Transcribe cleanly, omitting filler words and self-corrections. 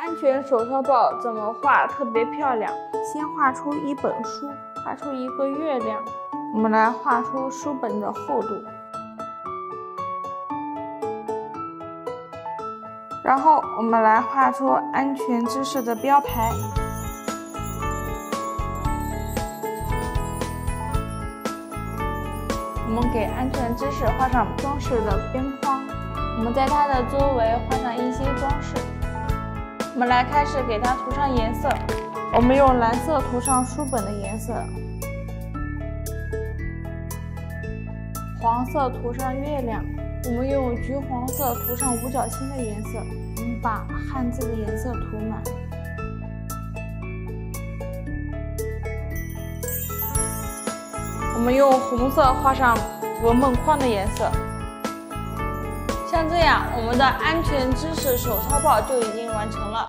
安全手抄报怎么画特别漂亮？先画出一本书，画出一个月亮。我们来画出书本的厚度，然后我们来画出安全知识的标牌。我们给安全知识画上装饰的边框，我们在它的周围画上一些装饰。我们来开始给它涂上颜色，我们用蓝色涂上书本的颜色，黄色涂上月亮，我们用橘黄色涂上五角星的颜色，我们把汉字的颜色涂满。我们用红色画上文本框的颜色。像这样，我们的安全知识手抄报就已经完成了。